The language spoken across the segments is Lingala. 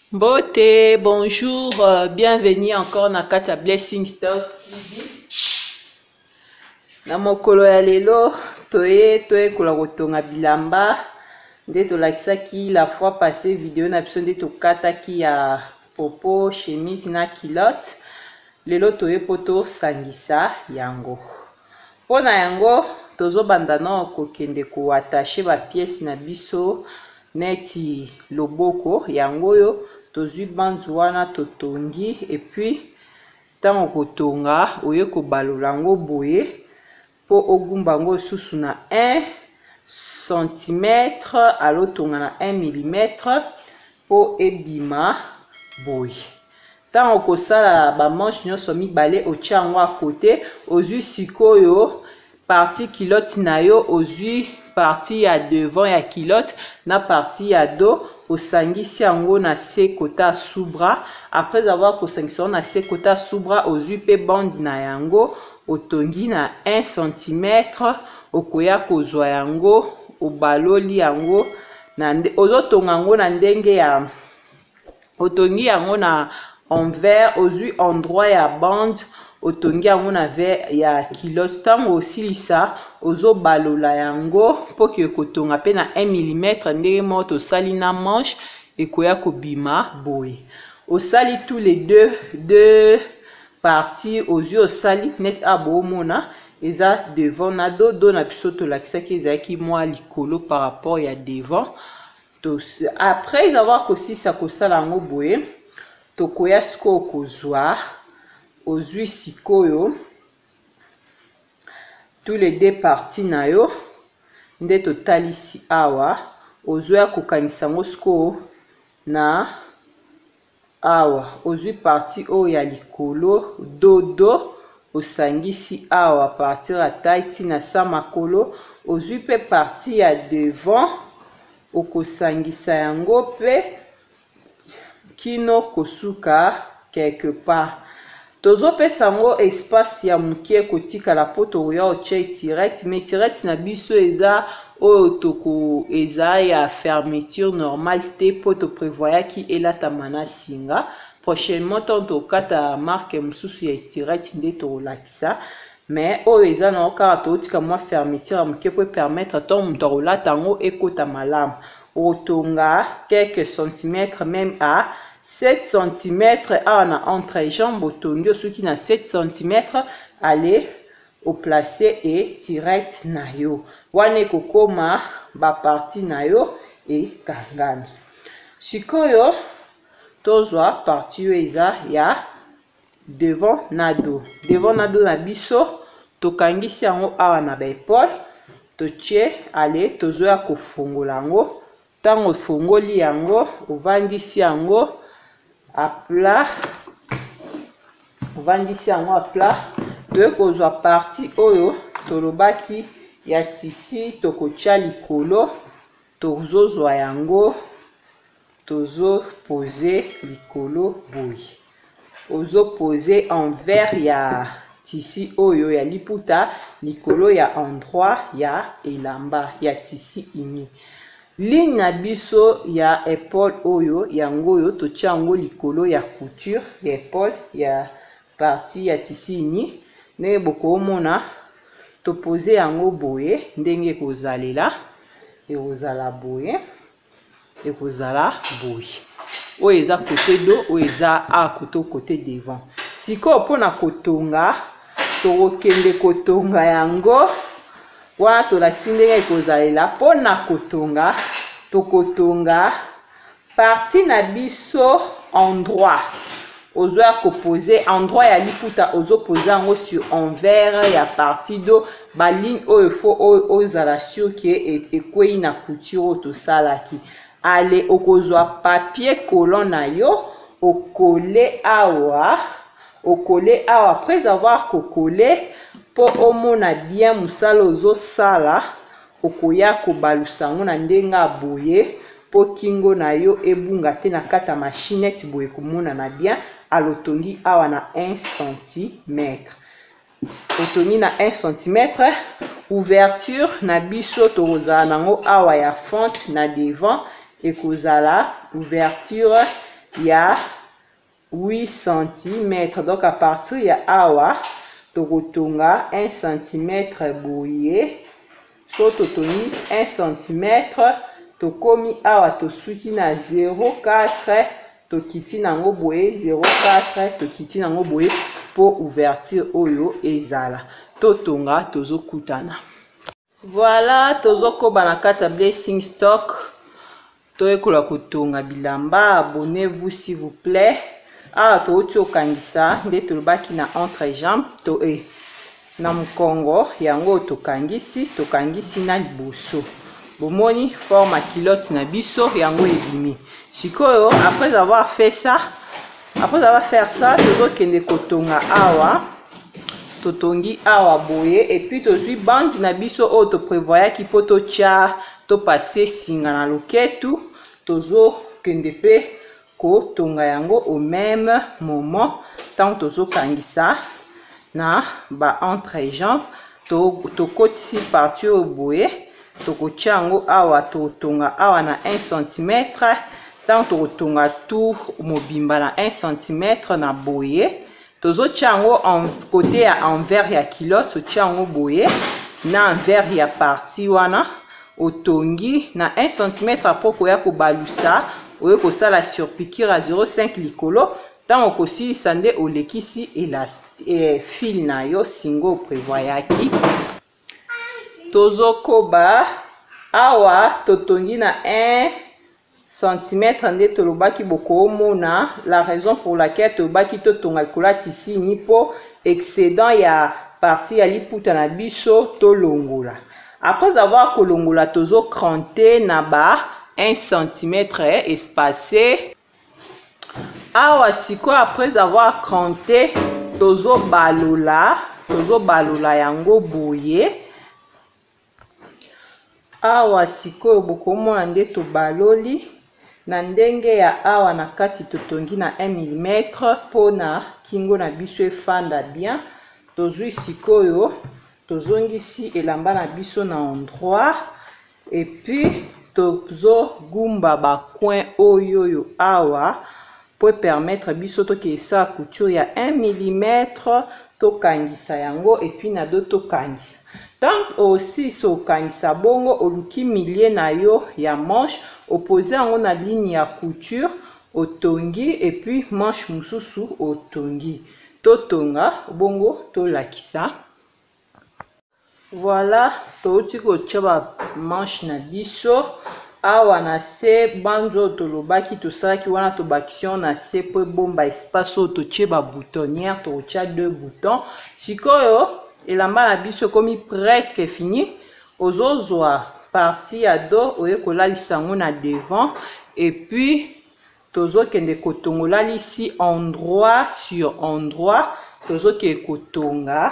Beauté, bonjour, bienvenue encore na kati ya Blessing Star TV. Na mokolo ya lelo toyekola kotonga bilamba nde tolakisaki la fois passée vidéo na biso nde tokataki ya popo, chemise na culotte. Lelo toyepo tosangisa yango. Pona yango tozobanda na kokende ko attacher ba pièces na biso neti loboko yango yo tozwi bandu wana totongi et puis tango kotonga oye kobalola yango boye po ogumba yango susu na 1 cm alotonga na 1 mm po ebima boye. Tango kosala ba manche nyonso mibale otia yango a côté, ozwi sikoyo partie culotte na yo, ozwi partie ya devant ya culotte na partie ya dos, osangisi yango na se kota sous-bras. Après avoir kosangisi yango na se kota sous-bras, ozwi pe bande na yango otongi na 1 cm, okoya kozwa yango obaloli yango na ozotonga yango na ndenge ya otongi yango na envers, ozwi endroit ya bande otongi yango na vers ya culotte. Tango osilisa ozobalola yango po ke kotonga pe na 1 mm ndenge mo tosali na manche ekoya kobima boye. Osali tous les deux parties, ozwi osali net abomona eza devant na dos na biso tolakisaki ezalaki mwa likolo par rapport ya devant. Après avoir kosisa kosala yango boye, tokoya sikoyo kozwa ozwi sikoyo tous les deux parties na yo nde totalisi awa, ozoya kokanisa yango sikoyo na awa, ozwi partie oyo ya likolo dodo osangisi awa partir ya taille na sa makolo, ozwi pe partie ya devant okosangisa yango pe kino kosuka quelque part. Tozopesa yango espace ya mukie kotikala po toya otie tirette, mais tirette na biso eza oyo toko eza ya fermeture normale te po to prévoyaki elatama na singa. Prochainement tokata marque mususu ya tirette nde tolakisa, mais oyo eza na okara totika mwa fermeture ya mukie po permettre to muto kolata yango ekota malamu. Otonga quelques centimètres même à 7 cm awa na entrejambe otongi soki na 7 cm allez au placer et tirette na yo wana ekokoma ba partie na yo ekangami. Sikoyo tozwa partie oyo eza ya devant na dos. Devant na dos na biso tokangisi yango awa na ba épaule, totie allez tozoya kofongola yango. Tango fongoli yango ovandisi yango à plat, ovandisi yango à plat, toye kozwa partie oyo tolobaki ya tisi tokotia likolo, tozozwa yango tozo poser likolo boye, ozo poser envers ya tisi oyo ya liputa likolo ya endroit ya elamba ya tisi ini. Ligne na biso ya épaule oyo yango oyo totia yango likolo ya couture ya épaule ya partie ya tisi ini ndenge bokomona topose yango boye ndenge kozalela ekozala boye ekozala boye. Oyo eza côté dos, oyo eza a côté devant. Sikoyo mpona kotonga tokokende kotonga yango wana tolakisi ndenge ekozalela. Mpona kotonga tokotonga partie na biso endroit, ozoya kopose endroit ya liputa ozopose yango sur envers ya partie do baligne oyo fo ozala sur ke ekwei na couture oyo tosalaki. Ale okozwa papier collant na yo okole awa, okole awa. Après avoir kokole po omona bien musala ozosala, okoya kobalusa yango na ndenge aboye po kingo na yo ebunga te na kata machinette boye komona na bien. Alotongi awa na 1 cm, otongi na 1 cm. Ouverture na biso tokozala nango awa ya fente na devant ekozala ouverture ya 8 cm. Donc à partir ya awa tokotonga 1 cm boye. So totoni 1 cm tokomi awa tosuki na 0,4 tokiti nango boye 0,4 tokiti nango boye po ouverture oyo ezala totonga tozokutana. Voilà, tozokoba na kati ya Blessing Stock. Toyekola kotonga bilamba. Abonnez-vous s'il vous plaît. Ah, touti okangisa nde tolobaki na entrejambe to na mukongo yango tokangisi na liboso. Bomoni forme culotte na biso yango ebimi. Sikoyo après avoir fait ça, tozokende kotonga awa. Totongi awa boye et puis tozwi bandi na biso o to prévoyaki po to tia to passer singa na loketu. Tozokende pe kotonga yango au même moment tant tozokangisa na ba entrejambe tokotisi partie o boye tokotia yango awa totonga awa na 1 cm tant tokotonga tout mobimba na 1 cm na boye. Tozotia yango en côté ya envers ya culotte totia yango boye na envers ya partie wana otongi na 1 cm apoko ya kobalusa oyo kosala surpiqûre à 0,5 likolo tant okosilisa nde olekisi fil na yo singo prévoyaki. Tozokoba awa totongi na 1 cm nde tolobaki bokomona. La raison pour laquelle tolobaki totonga likola tisi ni po excédent ya partie ya liputa na biso tolongola. Après avoir kolongola tozo cranter na ba 1 cm espacé. Awa siko après avoir cranté tozo balola yango boye. Awa siko bokomona nde to baloli na ndenge ya awa na kati totongi na 1 mm pona kingo na biso efanda bien. Tozwi sikoyo tozongisi elamba na biso na endroit et puis tozo gumba ba coin oyo awa pour permettre biso to kesa couture ya 1 mm tokangisa yango et puis na do tokangisa. Donc aussi so kangisa bongo oluki milieu na yo ya manche opposé yango na ligne ya couture otongi et puis manche mususu otongi totonga bongo tolakisa. Voilà, touti kotia ba manche na biso awa na se banzo tolobaki tosalaki wana tobakisi na se po bomba espace oyo totie ba boutonnière totia 2 boutons. Sikoyo elamba na biso komi presque fini. Ozozwa partie ya dos oyekolalisa yango na devant et puis tozokende kotongola lisi endroit sur endroit. Tozokende kotonga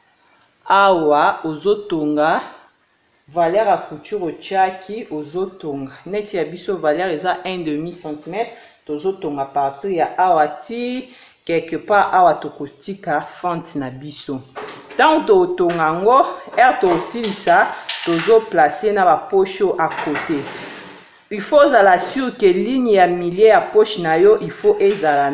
awa ozotonga valeur à couture otiaki ozotonga neti ya biso valeur eza 1,5 cm. Tozotonga partir ya awa ti quelque part awa tokotika fente na biso. Tant totonga ngo tosilisa tozo placer na ba poche à côté. Il faut ala sûr que ligne ya milieu ya poche na yo il faut ezala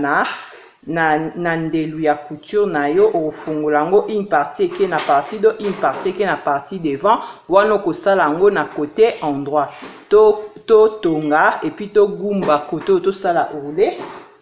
na ndelu ya couture na yo ofungola ngo une partie ke na partie do une partie ke na partie devant wana kosala ngo na côté endroit to tonga et puis to gumba côté to sala roulé.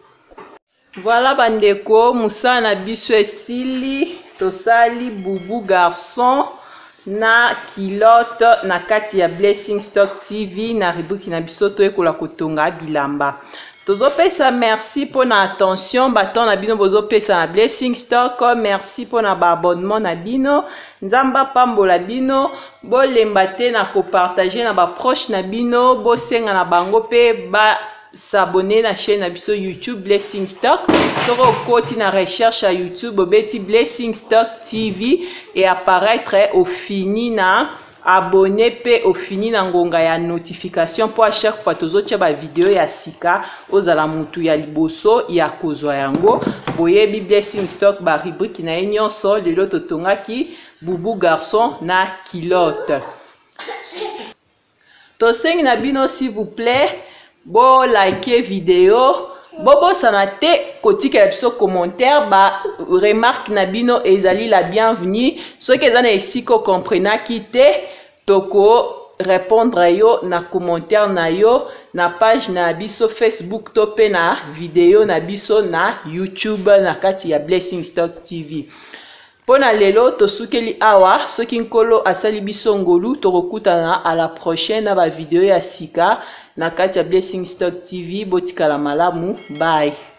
Voilà bandeko musala na biso esili tosali bubu garçon na culotte na kati ya Blessing Stock TV na rubrique na biso to ekola kotonga bilamba. Tozopesa merci pour na attention baton na bino bozopesa na Blessing Stock. Merci pour na ba abonnement na bino. Nzamba pambola bino bolemba te na ko partager na ba proche na bino bosenga na bango pe ba s'abonner na chaîne na biso YouTube Blessing Stock. Soko koti na recherche à YouTube obeti Blessing Stock TV et apparaître au fini na abonné pe au fini na ngonga ya notification pour à chaque fois tozotia ba vidéo ya sika ozala mutu ya liboso ya kozwa yango boyebi Blessing Stock ba rubrique na nyonso lelo totongaki bubu garçon na culotte. Tosengi na bino s'il vous plaît bo like vidéo bobo sanate kotika biso commentaire ba remarque na bino ezali la bienvenue soki eza na esiko comprenaki te toko répondre yo na commentaire na yo na page na biso Facebook to pe na video na biso na YouTube na kati ya Blessing Stock TV. Pona lelo tosukeli awa soki nkolo asali biso ngolu tokokutana à la prochaine na ba video ya sika na kati ya Blessing Stock TV. Botikala malamu, bye.